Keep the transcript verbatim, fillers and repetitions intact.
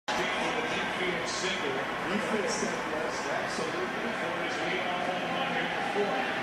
Infield single. Infield single, yes, absolutely. For his leadoff home run here before.